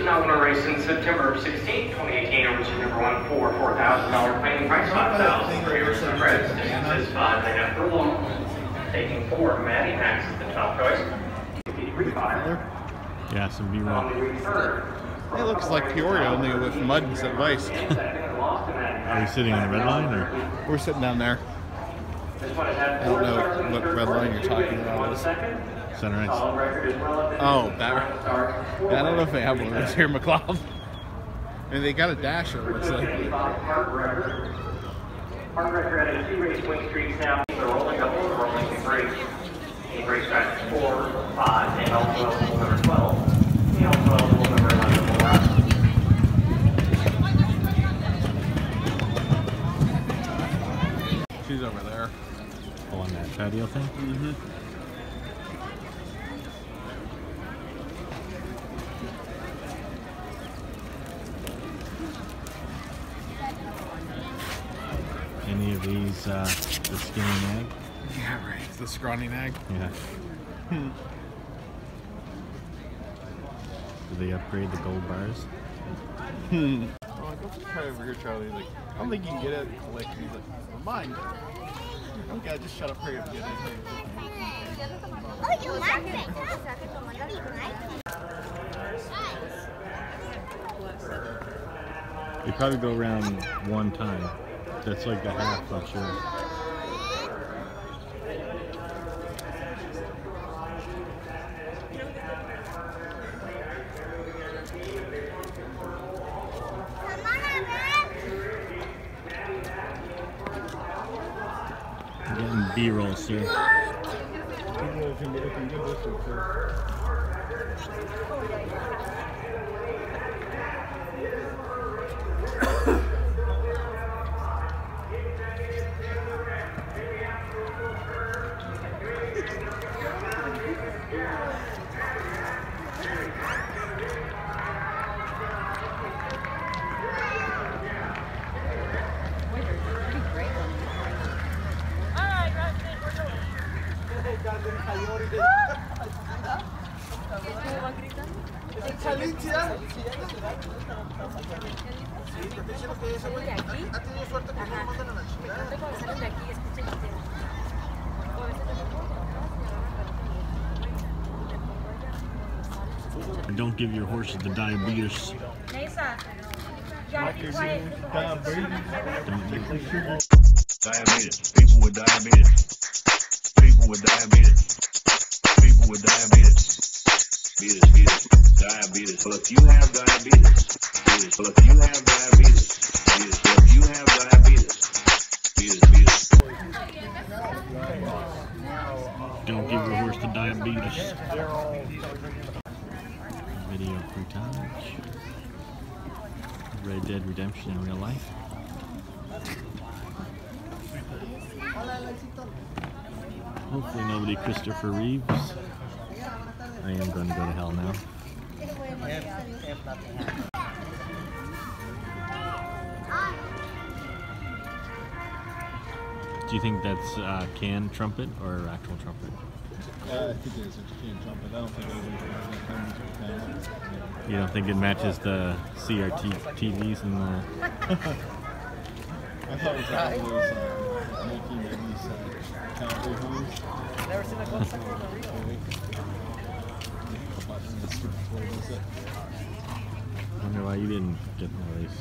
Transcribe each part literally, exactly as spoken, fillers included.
now going to race in September sixteenth, twenty eighteen, which is number one for four thousand dollars paying price, five thousand dollars for yours and Fred's. Distance is five and a half furlongs. Taking four, Maddie Max is the top choice. Yeah, some B-roll. It looks like Peoria only with mud instead of ice. Are we sitting on the red line, or? We're sitting down there. I don't know what red line you're talking about is. Center ice. Oh, that. I don't know if they have one of those here, McLeod. And they got a dasher, it looks like. Park record at two race wing streets now. They're rolling up over rolling three. In race track four, five, and also number twelve. And also number eleven. She's over there. Oh, on that patio thing? Mm-hmm. Any of these, uh, the skinny nag? Yeah, right. The scrawny nag. Yeah. Hmm. Do they upgrade the gold bars? Hmm. Oh, go try over here, Charlie. Like, I don't think you can get it. Like, he's like, well, mine. Okay, just shut up here and get it. Oh, you like it? They probably go around one time. That's like the half, I'm sure. Getting B-rolls here. Don't give your horses the diabetes. Diabetes. People with diabetes. People with diabetes. People with diabetes. Beaters, beaters, diabetes. Well, if you have diabetes, beaters. Well, if you have diabetes, beaters. Well, if you have diabetes, beaters, beaters. Don't give your horse the diabetes. Video footage. Red Dead Redemption in real life. Hopefully nobody Christopher Reeves. I am going to go to hell now. Do you think that's uh, canned trumpet or actual trumpet? Uh, I think it is a canned trumpet. I don't think it is. You don't think it matches the C R T T Vs and the... I thought it was like those uh, nineteen nineties uh, cowboy horns. Never seen a close up on the real. I wonder why you didn't get in the race.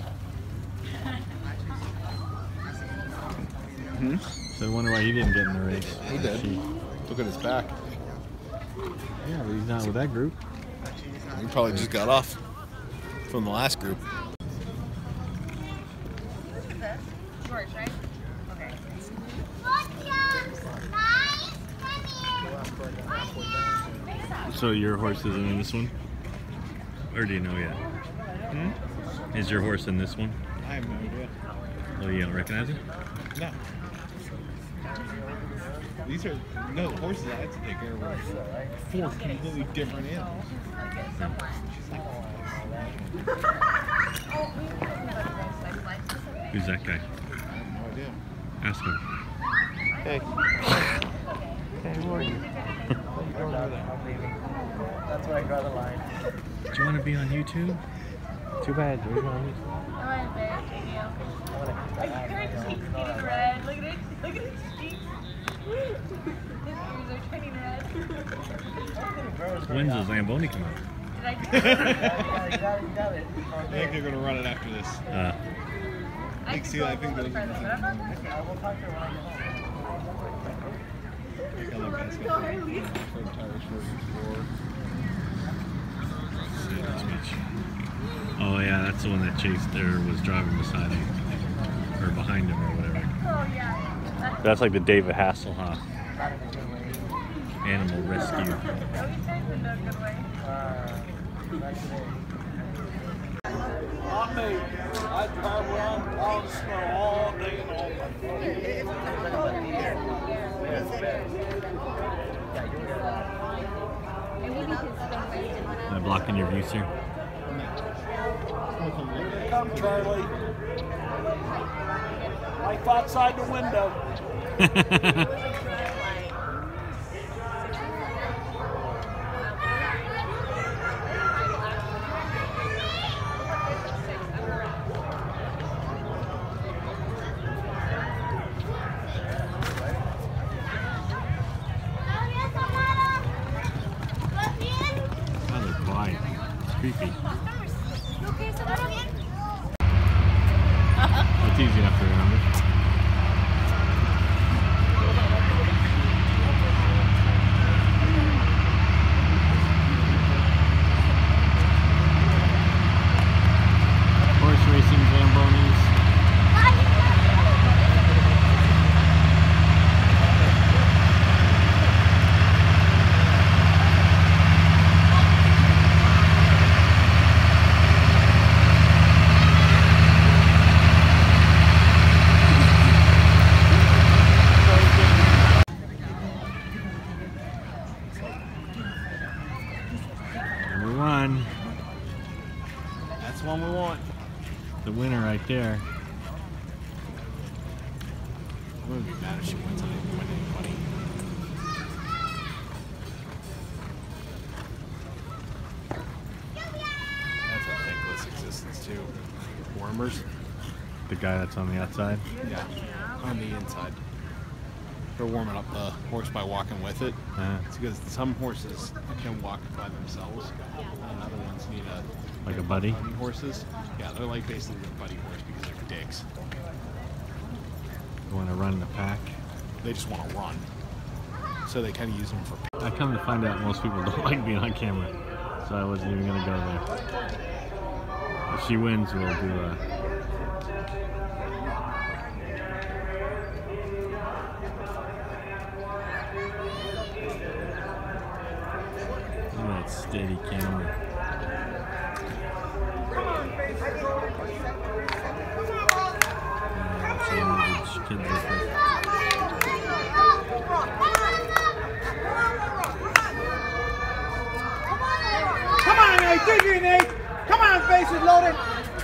Hmm? So I wonder why he didn't get in the race. He did. She... Look at his back. Yeah, but he's not with that group. He probably just got off from the last group. Look at this. George, right? Okay. So your horse isn't in this one? Or do you know yet? Hmm? Is your horse in this one? I have no idea. Oh, you don't recognize it? No. These are, no, the horses I had to take care of were four completely different animals. Who's that guy? I have no idea. Ask him. Hey. Hey, who are you? Don't know that. That's where I draw the line. Do you want to be on YouTube? Too bad, dude. I want a bad video. I tried to keep getting red. Look at it. Look at his cheeks. His ears are turning red. When's the Zamboni come out? Did I do I think they're gonna run it after this. Uh, I think- could see, go I a think little they're- further, but I'm not gonna. I love basketball. From tires for oh yeah, that's the one that chased or was driving beside him or behind him or whatever. Oh yeah. That's That's like the David Hasselhoff Animal Rescue. no, he turns into a good way. On me. I drive around all the snow all day and all Am I blocking your view, sir? Come, Charlie. Life outside the window. Oh, they're quiet. It's creepy. It's easy enough to remember. Horse racing Zambonis. Number one, That's one we want. the winner right there. I'm gonna be mad if she wins and I didn't win any money. That's a thankless existence too. Warmers? The guy that's on the outside. Yeah. On the inside. They're warming up the horse by walking with it. Uh, It's because some horses can walk by themselves, and other ones need a like a buddy. buddy horses. Yeah, they're like basically the buddy horse because they're dicks. You want to run the pack. They just want to run, so they kind of use them for. I come to find out most people don't like being on camera, so I wasn't even gonna go there. If she wins, we'll do a. Look at that steady camera. Yeah, she needed kids with her. Come on, Nate. Dig in, Nate. Come on, bases loaded.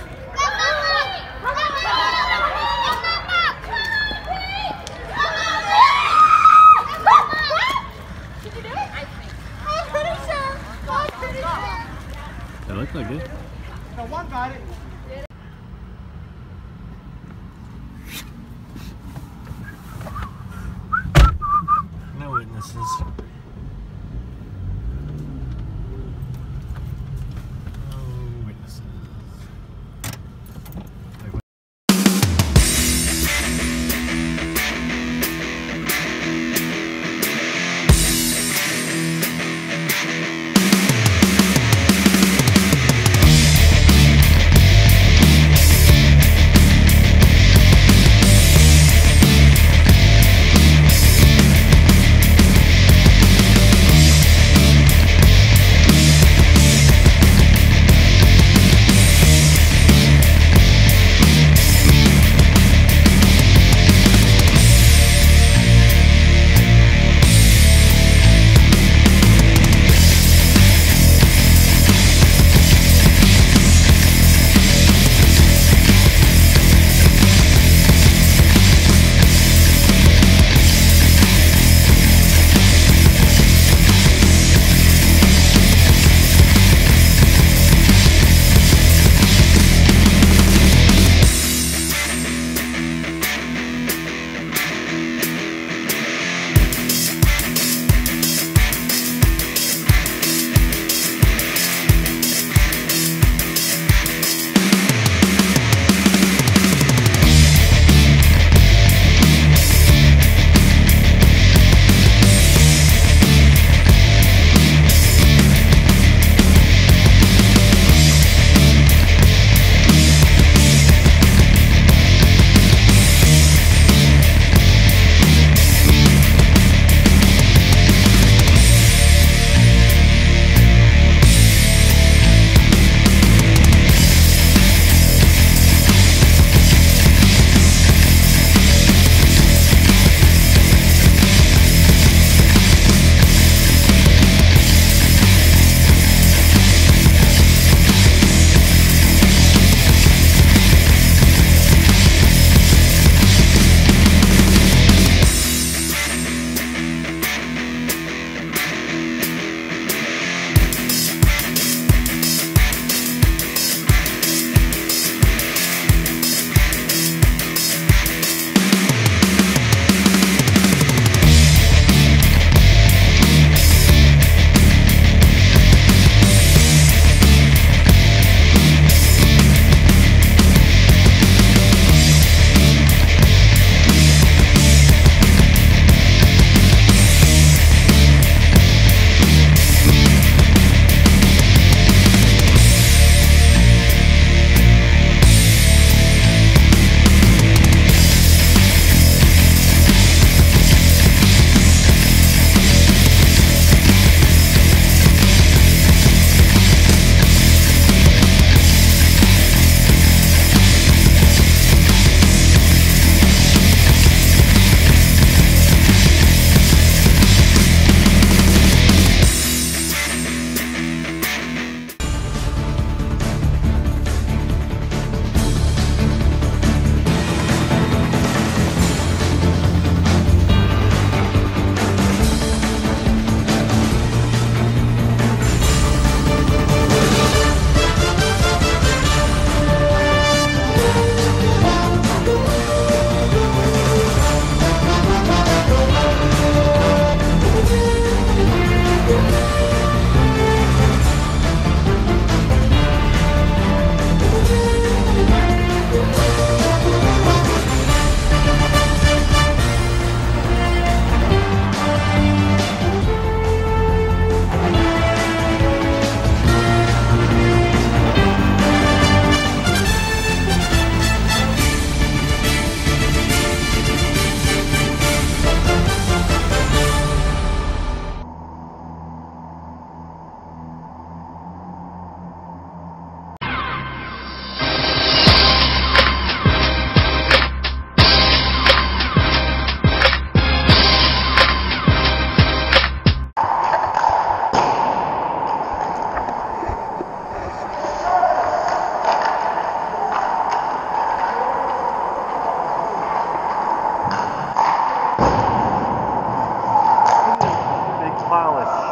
That looked like it. No one got it. No witnesses. No witnesses.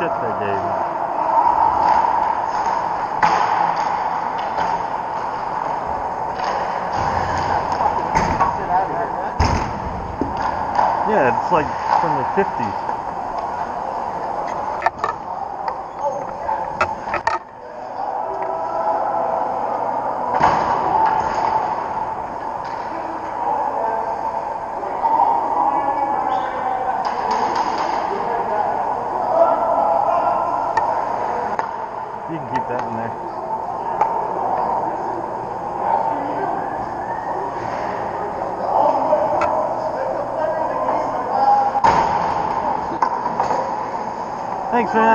shit they gave me. Yeah, it's like from the fifties. You can keep that in there. Thanks, man.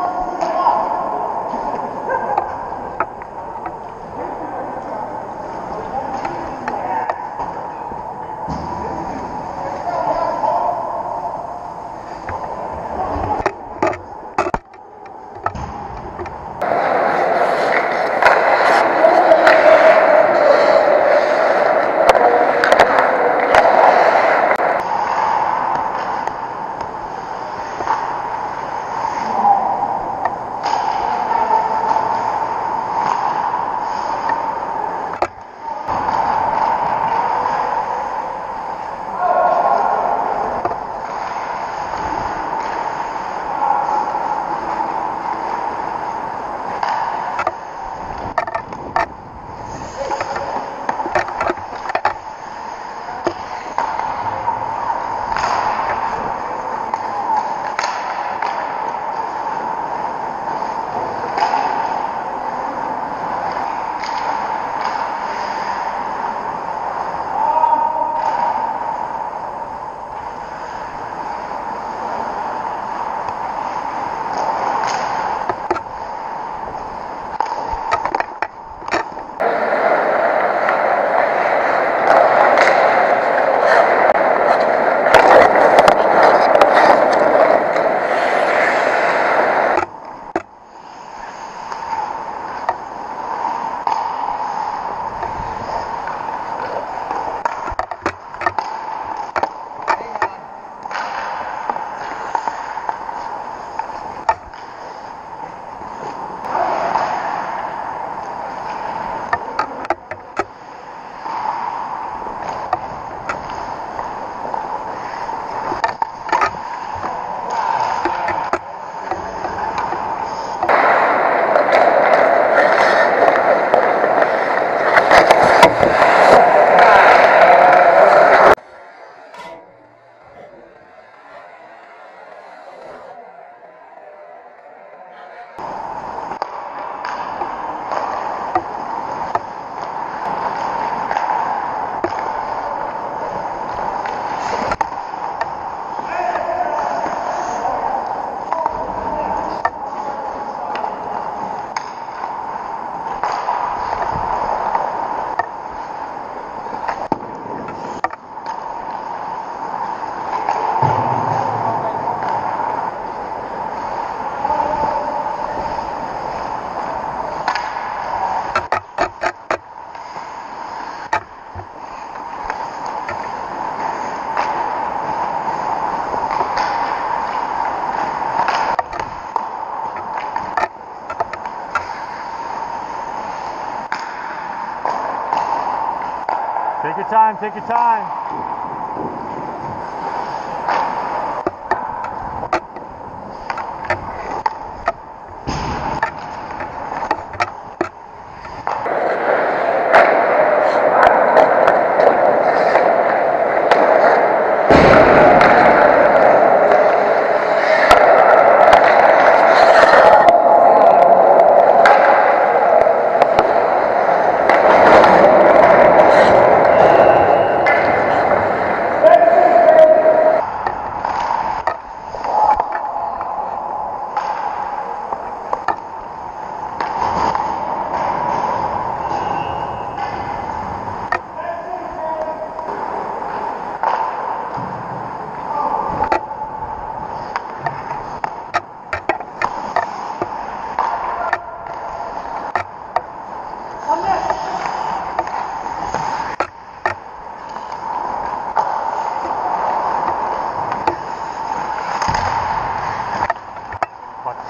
Take your time, take your time.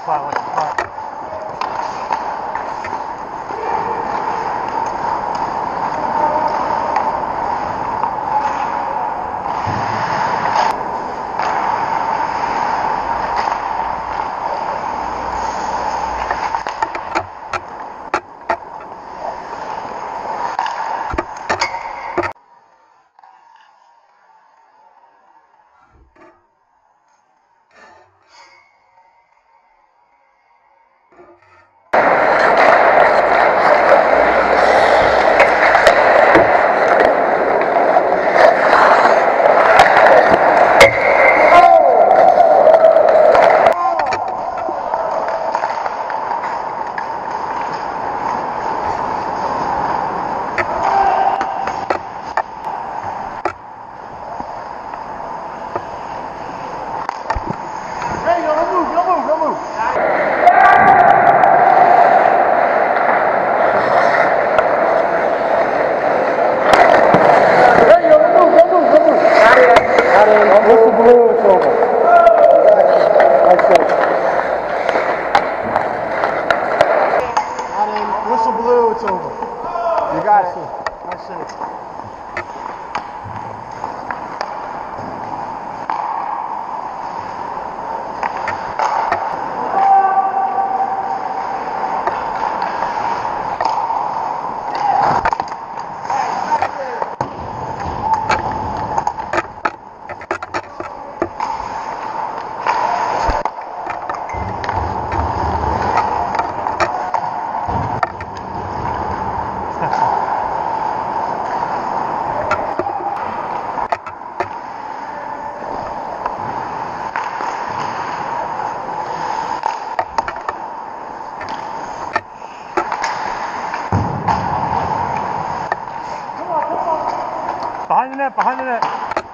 spot, watch the spot. Whistle blue, it's over. You got it. That's it. Behind the net, behind the net.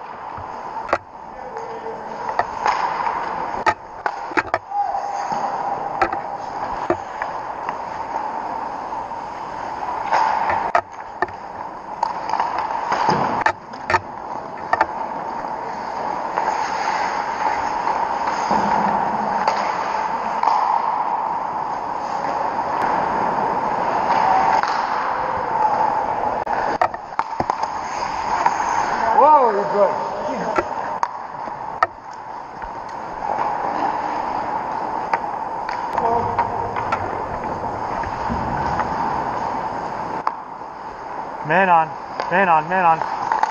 Whoa, you're good. Man on, man on, man on.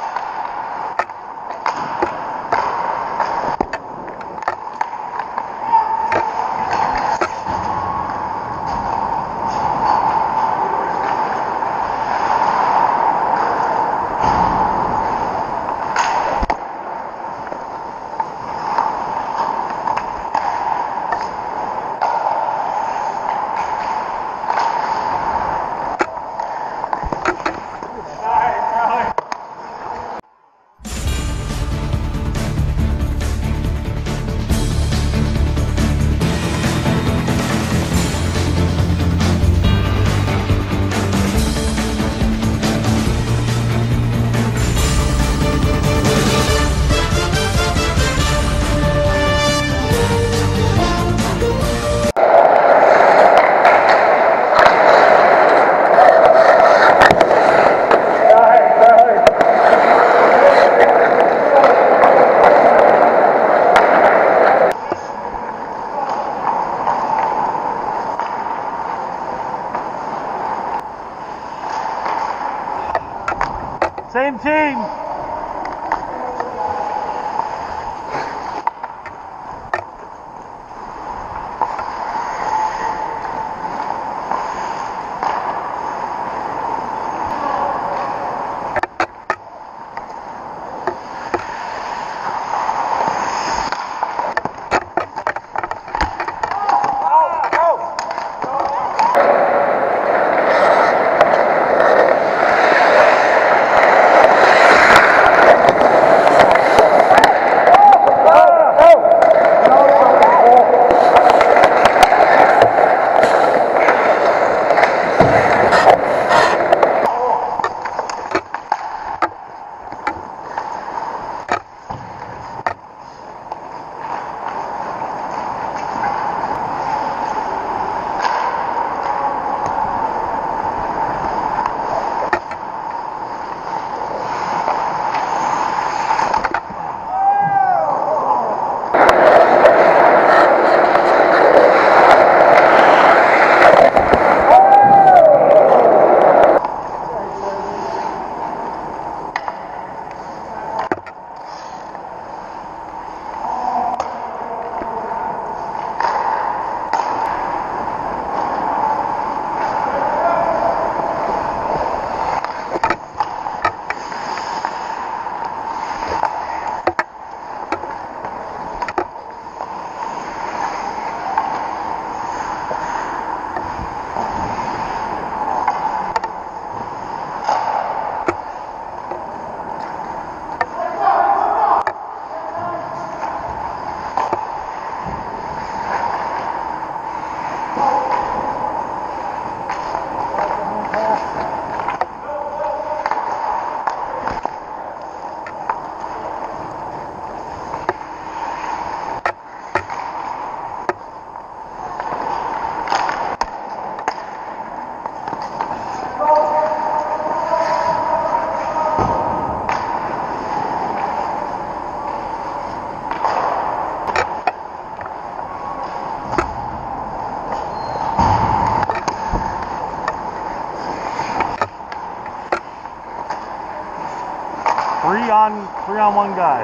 Same team. on, three on one guy.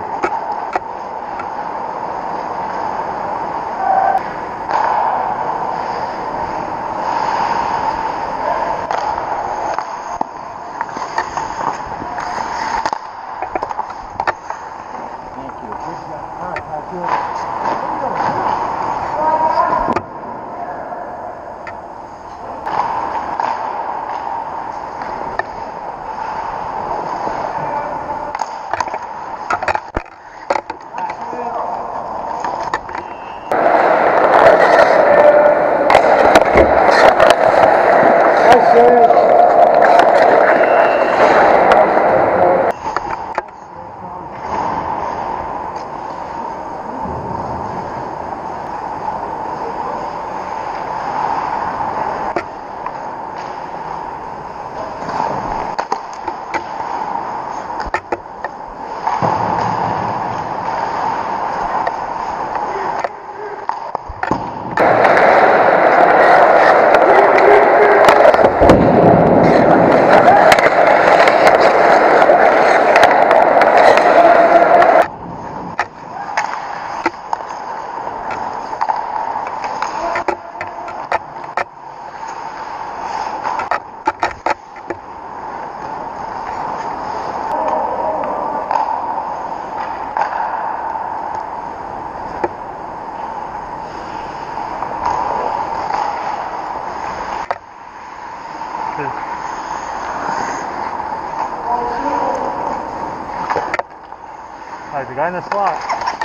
Alright, the guy in the slot.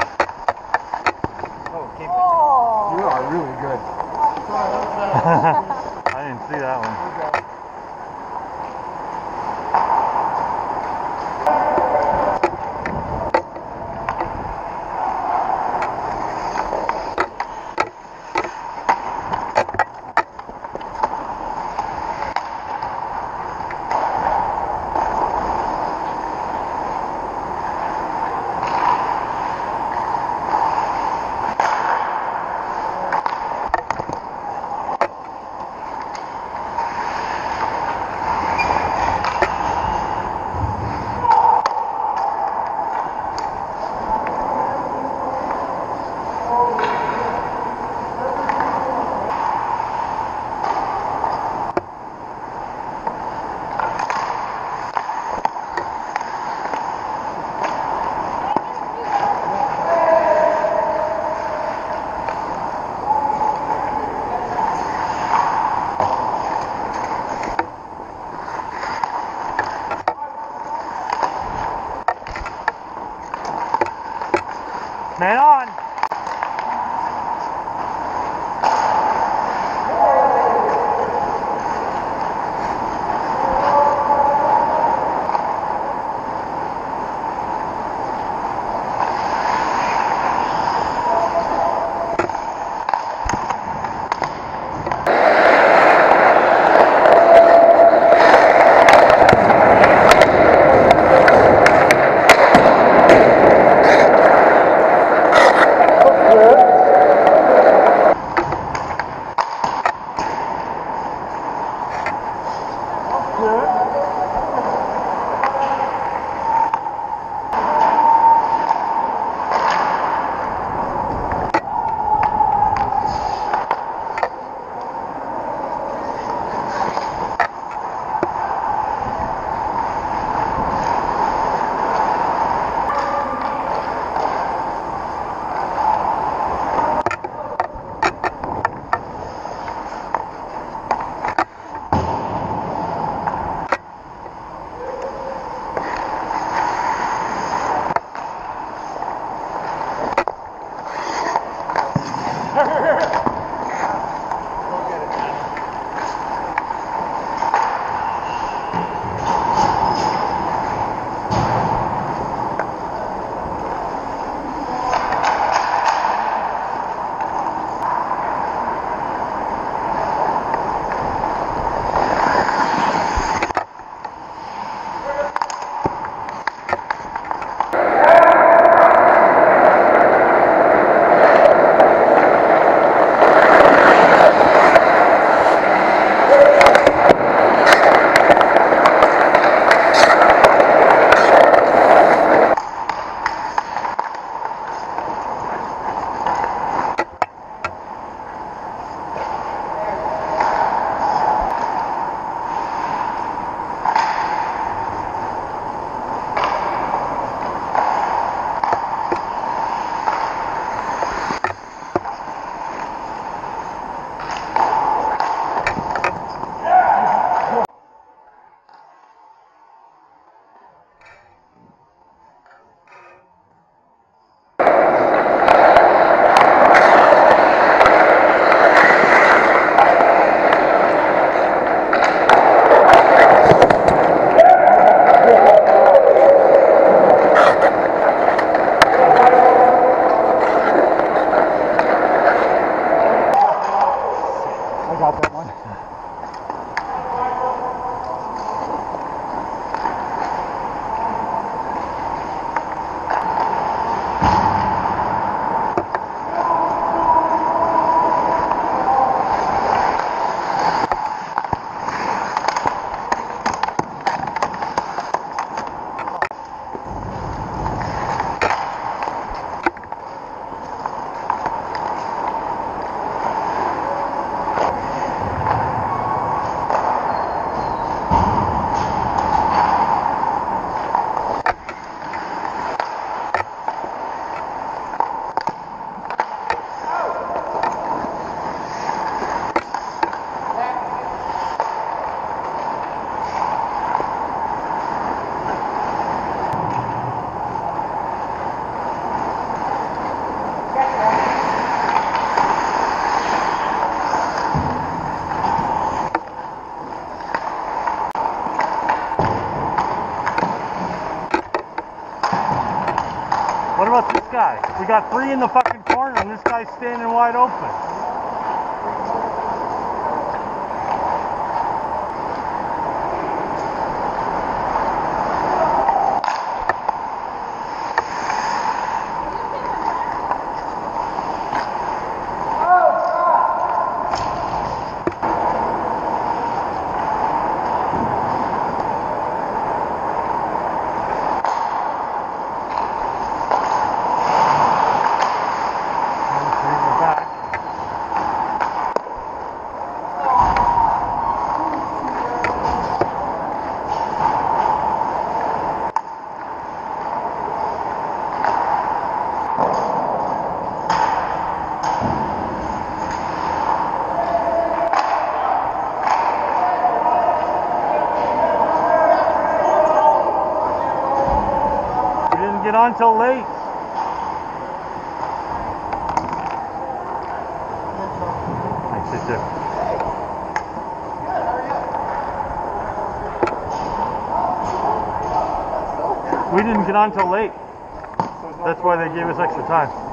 Oh, keep You are really good. I didn't see that one. Man on! We got three in the fucking corner and this guy's standing wide open. Get on till late. Thanks, sister. We didn't get on till late. That's why they gave us extra time.